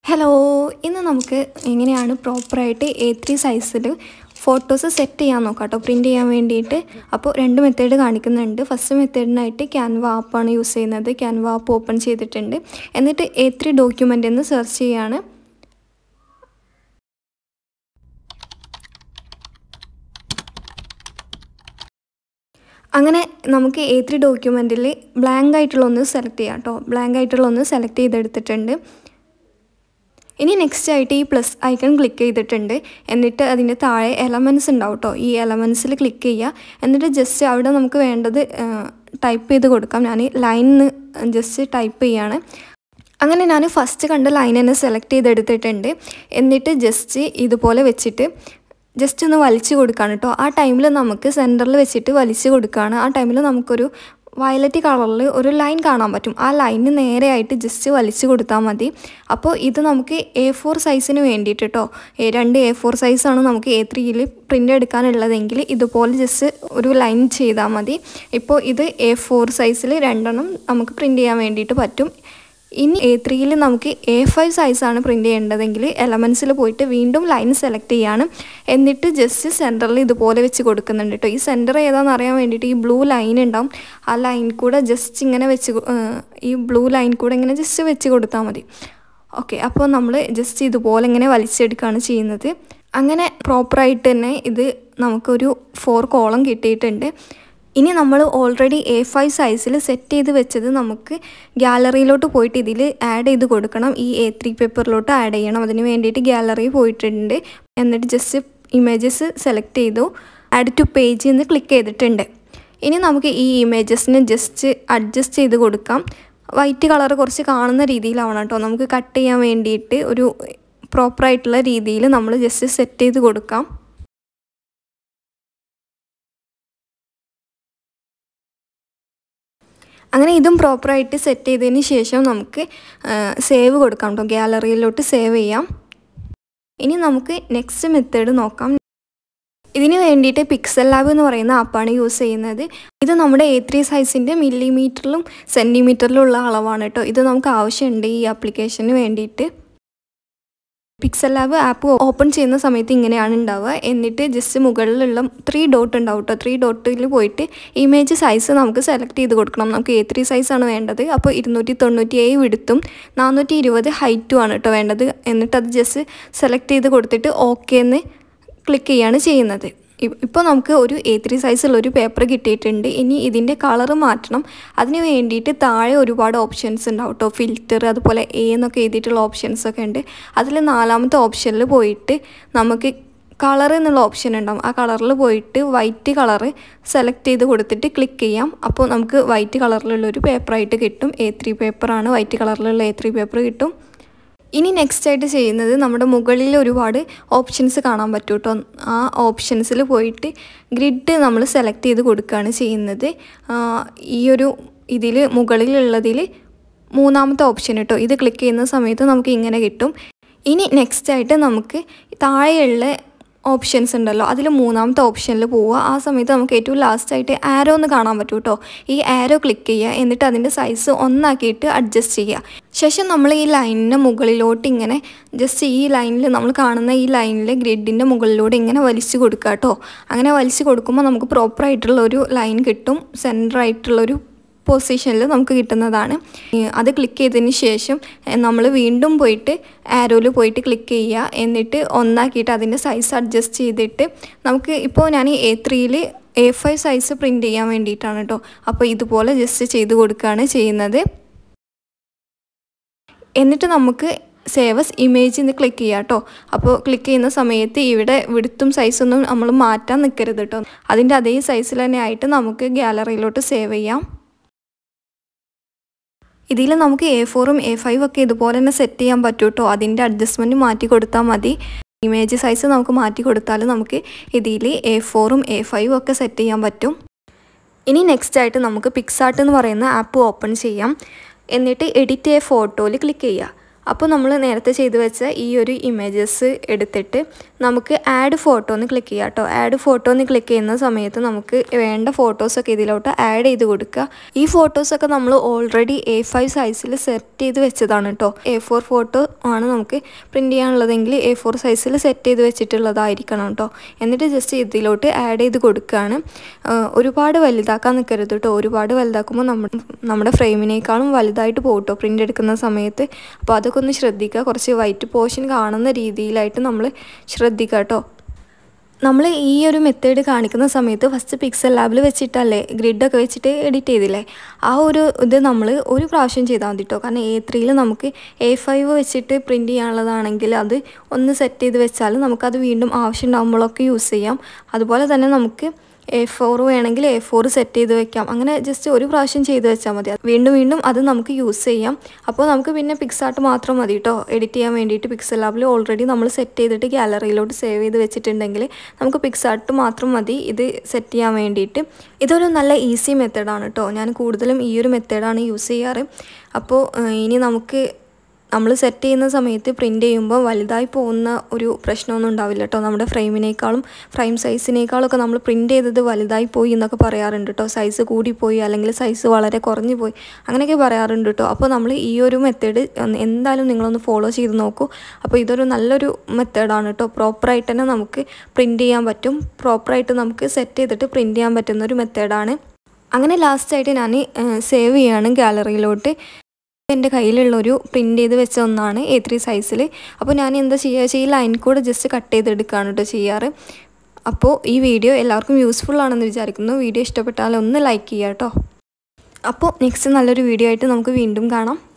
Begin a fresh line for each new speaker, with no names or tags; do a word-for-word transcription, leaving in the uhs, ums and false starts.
Hello, ഇന്ന് നമുക്ക് എങ്ങനെയാണ് പ്രോപ്പറായിട്ട് എ ത്രീ സൈസിൽ ഫോട്ടോസ് സെറ്റ് ചെയ്യാൻ നോക്കാം കേട്ടോ, പ്രിൻറ്റ് ചെയ്യാൻ വേണ്ടിയിട്ട്. അപ്പോൾ രണ്ട് മെത്തേഡ് കാണിക്കുന്നുണ്ട്. ഫസ്റ്റ് മെത്തേഡിനായിട്ട് ക്യാൻവ ആപ്പാണ് യൂസ് ചെയ്യുന്നത്. ക്യാൻവ ആപ്പ് ഓപ്പൺ ചെയ്തിട്ടുണ്ട്. എന്നിട്ട് എ ത്രീ ഡോക്യുമെൻ്റ് എന്ന് സെർച്ച് ചെയ്യാണ്. അങ്ങനെ നമുക്ക് എ ത്രീ ഡോക്യുമെൻറ്റിൽ ബ്ലാങ്ക് ആയിട്ടുള്ള ഒന്ന് സെലക്ട് ചെയ്യാം കേട്ടോ. ബ്ലാങ്ക് ആയിട്ടുള്ള ഒന്ന് സെലക്ട് ചെയ്തെടുത്തിട്ടുണ്ട്. ഇനി നെക്സ്റ്റ് ആയിട്ട് ഈ പ്ലസ് ഐക്കൺ ക്ലിക്ക് ചെയ്തിട്ടുണ്ട്. എന്നിട്ട് അതിൻ്റെ താഴെ എലമെൻറ്റ്സ് ഉണ്ടാവും കേട്ടോ. ഈ എലമെൻറ്റ്സിൽ ക്ലിക്ക് ചെയ്യുക. എന്നിട്ട് ജസ്റ്റ് അവിടെ നമുക്ക് വേണ്ടത് ടൈപ്പ് ചെയ്ത് കൊടുക്കാം. ഞാൻ ലൈനിന്ന് ജസ്റ്റ് ടൈപ്പ് ചെയ്യാണ്. അങ്ങനെ ഞാൻ ഫസ്റ്റ് കണ്ട ലൈൻ തന്നെ സെലക്ട് ചെയ്തെടുത്തിട്ടുണ്ട്. എന്നിട്ട് ജസ്റ്റ് ഇതുപോലെ വെച്ചിട്ട് ജസ്റ്റ് ഒന്ന് വലിച്ചു കൊടുക്കുകയാണ് കേട്ടോ. ആ ടൈമിൽ നമുക്ക് സെൻറ്ററിൽ വെച്ചിട്ട് വലിച്ചു കൊടുക്കുകയാണ്. ആ ടൈമിൽ നമുക്കൊരു വയലറ്റ് കളറിൽ ഒരു ലൈൻ കാണാൻ പറ്റും. ആ ലൈനിന് നേരെയായിട്ട് ജസ്റ്റ് വലിച്ചു കൊടുത്താൽ മതി. അപ്പോൾ ഇത് നമുക്ക് എ ഫോർ സൈസിന് വേണ്ടിയിട്ട് കേട്ടോ. രണ്ട് എ ഫോർ സൈസാണ് നമുക്ക് എ ത്രീയിൽ പ്രിൻ്റ് എടുക്കാനുള്ളതെങ്കിൽ ഇതുപോലെ ജസ്റ്റ് ഒരു ലൈൻ ചെയ്താൽ മതി. ഇപ്പോൾ ഇത് എ ഫോർ സൈസിൽ രണ്ടെണ്ണം നമുക്ക് പ്രിൻ്റ് ചെയ്യാൻ വേണ്ടിയിട്ട് പറ്റും. ഇനി എ ത്രീയിൽ നമുക്ക് എ ഫൈവ് സൈസാണ് പ്രിൻ്റ് ചെയ്യേണ്ടതെങ്കിൽ എലമെൻറ്റ്സിൽ പോയിട്ട് വീണ്ടും ലൈൻ സെലക്ട് ചെയ്യാണ്. എന്നിട്ട് ജസ്റ്റ് സെൻറ്ററിൽ ഇതുപോലെ വെച്ച് കൊടുക്കുന്നുണ്ട് കേട്ടോ. ഈ സെൻറ്റർ ഏതാണെന്ന് അറിയാൻ വേണ്ടിയിട്ട് ഈ ബ്ലൂ ലൈൻ ഉണ്ടാവും. ആ ലൈൻ കൂടെ ജസ്റ്റ് ഇങ്ങനെ വെച്ച് ഈ ബ്ലൂ ലൈൻ കൂടെ ഇങ്ങനെ ജസ്റ്റ് വെച്ച് കൊടുത്താൽ മതി. ഓക്കെ, അപ്പോൾ നമ്മൾ ജസ്റ്റ് ഇതുപോലെ ഇങ്ങനെ വലിച്ചെടുക്കുകയാണ് ചെയ്യുന്നത്. അങ്ങനെ പ്രോപ്പറായിട്ട് തന്നെ ഇത് നമുക്കൊരു ഫോർ കോളം കിട്ടിയിട്ടുണ്ട്. ഇനി നമ്മൾ ഓൾറെഡി എ ഫൈവ് സൈസിൽ സെറ്റ് ചെയ്ത് വെച്ചത് നമുക്ക് ഗാലറിയിലോട്ട് പോയിട്ട് ഇതിൽ ആഡ് ചെയ്ത് കൊടുക്കണം. ഈ എ ത്രീ പേപ്പറിലോട്ട് ആഡ് ചെയ്യണം. അതിന് വേണ്ടിയിട്ട് ഗാലറി പോയിട്ടുണ്ട്. എന്നിട്ട് ജസ്റ്റ് ഇമേജസ് സെലക്ട് ചെയ്തു. ആഡ് ടു പേജ് എന്ന് ക്ലിക്ക് ചെയ്തിട്ടുണ്ട്. ഇനി നമുക്ക് ഈ ഇമേജസിനെ ജസ്റ്റ് അഡ്ജസ്റ്റ് ചെയ്ത് കൊടുക്കാം. വൈറ്റ് കളർ കുറച്ച് കാണുന്ന രീതിയിലാവണം കേട്ടോ. നമുക്ക് കട്ട് ചെയ്യാൻ വേണ്ടിയിട്ട് ഒരു പ്രോപ്പറായിട്ടുള്ള രീതിയിൽ നമ്മൾ ജസ്റ്റ് സെറ്റ് ചെയ്ത് കൊടുക്കാം. അങ്ങനെ ഇതും പ്രോപ്പറായിട്ട് സെറ്റ് ചെയ്തതിന് ശേഷം നമുക്ക് സേവ് കൊടുക്കാം കേട്ടോ. ഗാലറിയിലോട്ട് സേവ് ചെയ്യാം. ഇനി നമുക്ക് നെക്സ്റ്റ് മെത്തേഡ് നോക്കാം. ഇതിന് വേണ്ടിയിട്ട് പിക്സൽ ലാബ് എന്ന് പറയുന്ന ആപ്പാണ് യൂസ് ചെയ്യുന്നത്. ഇത് നമ്മുടെ എ ത്രീ സൈസിൻ്റെ മില്ലിമീറ്ററിലും സെൻറ്റിമീറ്ററിലും ഉള്ള അളവാണ് കേട്ടോ. ഇത് നമുക്ക് ആവശ്യമുണ്ട് ഈ ആപ്ലിക്കേഷന് വേണ്ടിയിട്ട്. പിക്സൽ ലാബ് ആപ്പ് ഓപ്പൺ ചെയ്യുന്ന സമയത്ത് ഇങ്ങനെയാണ് ഉണ്ടാവുക. എന്നിട്ട് ജസ്റ്റ് മുകളിലുള്ള ത്രീ ഡോട്ട് ഉണ്ടാവും കേട്ടോ. ത്രീ ഡോട്ടിൽ പോയിട്ട് ഇമേജ് സൈസ് നമുക്ക് സെലക്ട് ചെയ്ത് കൊടുക്കണം. നമുക്ക് എ ത്രീ സൈസാണ് വേണ്ടത്. അപ്പോൾ ഇരുന്നൂറ്റി തൊണ്ണൂറ്റി ഏഴ് വിടുത്തും നാനൂറ്റി ഇരുപത് ഹൈറ്റും ആണ് കേട്ടോ വേണ്ടത്. എന്നിട്ട് അത് ജസ്റ്റ് സെലക്ട് ചെയ്ത് കൊടുത്തിട്ട് ഓക്കെ എന്ന് ക്ലിക്ക് ചെയ്യാണ് ചെയ്യുന്നത്. ഇപ്പോൾ നമുക്ക് ഒരു എ ത്രീ സൈസിലൊരു പേപ്പർ കിട്ടിയിട്ടുണ്ട്. ഇനി ഇതിൻ്റെ കളർ മാറ്റണം. അതിന് വേണ്ടിയിട്ട് താഴെ ഒരുപാട് ഓപ്ഷൻസ് ഉണ്ടാവും കേട്ടോ. ഫിൽറ്റർ അതുപോലെ എ എന്നൊക്കെ എഴുതിയിട്ടുള്ള ഓപ്ഷൻസൊക്കെ ഉണ്ട്. അതിൽ നാലാമത്തെ ഓപ്ഷനിൽ പോയിട്ട് നമുക്ക് കളർ എന്നുള്ള ഓപ്ഷൻ ഉണ്ടാവും. ആ കളറിൽ പോയിട്ട് വൈറ്റ് കളറ് സെലക്ട് ചെയ്ത് കൊടുത്തിട്ട് ക്ലിക്ക് ചെയ്യാം. അപ്പോൾ നമുക്ക് വൈറ്റ് കളറിലുള്ളൊരു പേപ്പറായിട്ട് കിട്ടും. എ ത്രീ പേപ്പറാണ്. വൈറ്റ് കളറിലുള്ള എ ത്രീ പേപ്പർ കിട്ടും. ഇനി നെക്സ്റ്റ് ആയിട്ട് ചെയ്യുന്നത് നമ്മുടെ മുകളിൽ ഒരുപാട് ഓപ്ഷൻസ് കാണാൻ പറ്റും കേട്ടോ. ആ ഓപ്ഷൻസിൽ പോയിട്ട് ഗ്രിഡ് നമ്മൾ സെലക്ട് ചെയ്ത് കൊടുക്കുകയാണ് ചെയ്യുന്നത്. ഈ ഒരു ഇതിൽ മുകളിലുള്ളതിൽ മൂന്നാമത്തെ ഓപ്ഷൻ കേട്ടോ. ഇത് ക്ലിക്ക് ചെയ്യുന്ന സമയത്ത് നമുക്ക് ഇങ്ങനെ കിട്ടും. ഇനി നെക്സ്റ്റ് ആയിട്ട് നമുക്ക് താഴെയുള്ള ഓപ്ഷൻസ് ഉണ്ടല്ലോ, അതിൽ മൂന്നാമത്തെ ഓപ്ഷനിൽ പോവുക. ആ സമയത്ത് നമുക്ക് ഏറ്റവും ലാസ്റ്റായിട്ട് ആരോ ഒന്ന് കാണാൻ പറ്റും കേട്ടോ. ഈ ആരോ ക്ലിക്ക് ചെയ്യുക. എന്നിട്ട് അതിൻ്റെ സൈസ് ഒന്നാക്കിയിട്ട് അഡ്ജസ്റ്റ് ചെയ്യുക. ശേഷം നമ്മൾ ഈ ലൈനിൻ്റെ മുകളിലോട്ട് ഇങ്ങനെ ജസ്റ്റ് ഈ ലൈനിൽ നമ്മൾ കാണുന്ന ഈ ലൈനിൽ ഗ്രിഡിൻ്റെ മുകളിലൂടെ ഇങ്ങനെ വലിച്ചു കൊടുക്കുക കേട്ടോ. അങ്ങനെ വലിച്ചു കൊടുക്കുമ്പോൾ നമുക്ക് പ്രോപ്പറായിട്ടുള്ളൊരു ലൈൻ കിട്ടും. സെൻറ്ററായിട്ടുള്ളൊരു പൊസിഷനിൽ നമുക്ക് കിട്ടുന്നതാണ്. അത് ക്ലിക്ക് ചെയ്തതിന് ശേഷം നമ്മൾ വീണ്ടും പോയിട്ട് ആരോയിൽ പോയിട്ട് ക്ലിക്ക് ചെയ്യുക. എന്നിട്ട് ഒന്നാക്കിയിട്ട് അതിൻ്റെ സൈസ് അഡ്ജസ്റ്റ് ചെയ്തിട്ട് നമുക്ക് ഇപ്പോൾ ഞാൻ എ ത്രീയിൽ എ ഫൈവ് സൈസ് പ്രിൻറ്റ് ചെയ്യാൻ വേണ്ടിയിട്ടാണ് കേട്ടോ. അപ്പോൾ ഇതുപോലെ ജസ്റ്റ് ചെയ്ത് കൊടുക്കുകയാണ് ചെയ്യുന്നത്. എന്നിട്ട് നമുക്ക് സേവ് ആസ് ഇമേജ് എന്ന് ക്ലിക്ക് ചെയ്യാം കേട്ടോ. അപ്പോൾ ക്ലിക്ക് ചെയ്യുന്ന സമയത്ത് ഇവിടെ വിടുത്തും സൈസൊന്നും നമ്മൾ മാറ്റാൻ നിൽക്കരുത് കേട്ടോ. അതിൻ്റെ അതേ സൈസിൽ തന്നെ ആയിട്ട് നമുക്ക് ഗാലറിയിലോട്ട് സേവ് ചെയ്യാം. ഇതിൽ നമുക്ക് എ ഫോറും എ ഫൈവ് ഒക്കെ ഇതുപോലെ തന്നെ സെറ്റ് ചെയ്യാൻ പറ്റും കേട്ടോ. അതിൻ്റെ അഡ്ജസ്റ്റ്മെൻറ്റ് മാറ്റി കൊടുത്താൽ മതി. ഇമേജ് സൈസ് നമുക്ക് മാറ്റി കൊടുത്താൽ നമുക്ക് ഇതിൽ എ ഫോറും എ ഫൈവും ഒക്കെ സെറ്റ് ചെയ്യാൻ പറ്റും. ഇനി നെക്സ്റ്റ് ആയിട്ട് നമുക്ക് പിക്സാർട്ട് എന്ന് പറയുന്ന ആപ്പ് ഓപ്പൺ ചെയ്യാം. എന്നിട്ട് എഡിറ്റ് എ ഫോട്ടോയിൽ ക്ലിക്ക് ചെയ്യുക. അപ്പോൾ നമ്മൾ നേരത്തെ ചെയ്തു വെച്ച ഈ ഒരു ഇമേജസ് എടുത്തിട്ട് നമുക്ക് ആഡ് ഫോട്ടോ എന്ന് ക്ലിക്ക് ചെയ്യാം കേട്ടോ. ആഡ് ഫോട്ടോ എന്ന് ക്ലിക്ക് ചെയ്യുന്ന സമയത്ത് നമുക്ക് വേണ്ട ഫോട്ടോസൊക്കെ ഇതിലോട്ട് ആഡ് ചെയ്ത് കൊടുക്കുക. ഈ ഫോട്ടോസൊക്കെ നമ്മൾ ഓൾറെഡി എ ഫൈവ് സൈസിൽ സെറ്റ് ചെയ്ത് വെച്ചതാണ് കേട്ടോ. എ ഫോർ ഫോട്ടോ ആണ് നമുക്ക് പ്രിൻറ്റ് ചെയ്യാനുള്ളതെങ്കിൽ എ ഫോർ സൈസിൽ സെറ്റ് ചെയ്ത് വെച്ചിട്ടുള്ളതായിരിക്കണം കേട്ടോ. എന്നിട്ട് ജസ്റ്റ് ഇതിലോട്ട് ആഡ് ചെയ്ത് കൊടുക്കുകയാണ്. ഒരുപാട് വലുതാക്കാൻ നിൽക്കരുത് കേട്ടോ. ഒരുപാട് വലുതാക്കുമ്പോൾ നമ്മൾ നമ്മുടെ ഫ്രെയിമിനേക്കാളും വലുതായിട്ട് പോകും കേട്ടോ പ്രിൻ്റ് എടുക്കുന്ന സമയത്ത്. അപ്പോൾ അതൊക്കെ ഒന്ന് ശ്രദ്ധിക്കുക. കുറച്ച് വൈറ്റ് പോർഷൻ കാണുന്ന രീതിയിലായിട്ട് നമ്മൾ ശ്രദ്ധിക്കുക കേട്ടോ. നമ്മൾ ഈ ഒരു മെത്തേഡ് കാണിക്കുന്ന സമയത്ത് ഫസ്റ്റ് പിക്സൽ ലാബിൽ വെച്ചിട്ടല്ലേ ഗ്രിഡൊക്കെ വെച്ചിട്ട് എഡിറ്റ് ചെയ്തില്ലേ, ആ ഒരു ഇത് നമ്മൾ ഒരു പ്രാവശ്യം ചെയ്താൽ മതി കേട്ടോ. കാരണം എ ത്രീയിൽ നമുക്ക് എ ഫൈവ് വെച്ചിട്ട് പ്രിൻറ്റ് ചെയ്യാനുള്ളതാണെങ്കിൽ അത് ഒന്ന് സെറ്റ് ചെയ്ത് വെച്ചാൽ നമുക്കത് വീണ്ടും ആവശ്യം ഉണ്ടാകുമ്പോഴൊക്കെ യൂസ് ചെയ്യാം. അതുപോലെ തന്നെ നമുക്ക് എ ഫോർ വേണമെങ്കിൽ എ ഫോർ സെറ്റ് ചെയ്ത് വെക്കാം. അങ്ങനെ ജസ്റ്റ് ഒരു പ്രാവശ്യം ചെയ്ത് വെച്ചാൽ മതി. വീണ്ടും വീണ്ടും അത് നമുക്ക് യൂസ് ചെയ്യാം. അപ്പോൾ നമുക്ക് പിന്നെ പിക്സാർട്ട് മാത്രം മതി കേട്ടോ എഡിറ്റ് ചെയ്യാൻ വേണ്ടിയിട്ട്. പിക്സൽ ലാബിൽ ഓൾറെഡി നമ്മൾ സെറ്റ് ചെയ്തിട്ട് ഗാലറിയിലോട്ട് സേവ് ചെയ്ത് വെച്ചിട്ടുണ്ടെങ്കിൽ നമുക്ക് പിക്സാർട്ട് മാത്രം മതി ഇത് സെറ്റ് ചെയ്യാൻ വേണ്ടിയിട്ട്. ഇതൊരു നല്ല ഈസി മെത്തേഡാണ് കേട്ടോ. ഞാൻ കൂടുതലും ഈ ഒരു മെത്തേഡാണ് യൂസ് ചെയ്യാറ്. അപ്പോൾ ഇനി നമുക്ക് നമ്മൾ സെറ്റ് ചെയ്യുന്ന സമയത്ത് പ്രിൻറ്റ് ചെയ്യുമ്പോൾ വലുതായി പോകുന്ന ഒരു പ്രശ്നമൊന്നും ഉണ്ടാവില്ല കേട്ടോ. നമ്മുടെ ഫ്രെയിമിനേക്കാളും ഫ്രെയിം സൈസിനേക്കാളൊക്കെ നമ്മൾ പ്രിൻറ്റ് ചെയ്തത് വലുതായി പോയി എന്നൊക്കെ പറയാറുണ്ട് കേട്ടോ. സൈസ് കൂടിപ്പോയി അല്ലെങ്കിൽ സൈസ് വളരെ കുറഞ്ഞു പോയി അങ്ങനെയൊക്കെ പറയാറുണ്ട് കേട്ടോ. അപ്പോൾ നമ്മൾ ഈ ഒരു മെത്തേഡ് എന്തായാലും നിങ്ങളൊന്ന് ഫോളോ ചെയ്ത് നോക്കൂ. അപ്പോൾ ഇതൊരു നല്ലൊരു മെത്തേഡാണ് കേട്ടോ. പ്രോപ്പറായിട്ട് തന്നെ നമുക്ക് പ്രിൻറ്റ് ചെയ്യാൻ പറ്റും. പ്രോപ്പറായിട്ട് നമുക്ക് സെറ്റ് ചെയ്തിട്ട് പ്രിൻറ്റ് ചെയ്യാൻ പറ്റുന്ന ഒരു മെത്തേഡാണ്. അങ്ങനെ ലാസ്റ്റായിട്ട് ഞാൻ സേവ് ചെയ്യാണ് ഗാലറിയിലോട്ട്. എൻ്റെ കയ്യിലുള്ളൊരു പ്രിൻറ്റ് ചെയ്ത് വെച്ച ഒന്നാണ് എ ത്രീ സൈസിൽ. അപ്പോൾ ഞാൻ എന്താ ചെയ്യുക വെച്ചാൽ ഈ ലൈൻ കൂടെ ജസ്റ്റ് കട്ട് ചെയ്തെടുക്കുകയാണ് കേട്ടോ ചെയ്യാറ്. അപ്പോൾ ഈ വീഡിയോ എല്ലാവർക്കും യൂസ്ഫുൾ ആണെന്ന് വിചാരിക്കുന്നു. വീഡിയോ ഇഷ്ടപ്പെട്ടാൽ ഒന്ന് ലൈക്ക് ചെയ്യുക കേട്ടോ. അപ്പോൾ നെക്സ്റ്റ് നല്ലൊരു വീഡിയോ ആയിട്ട് നമുക്ക് വീണ്ടും കാണാം.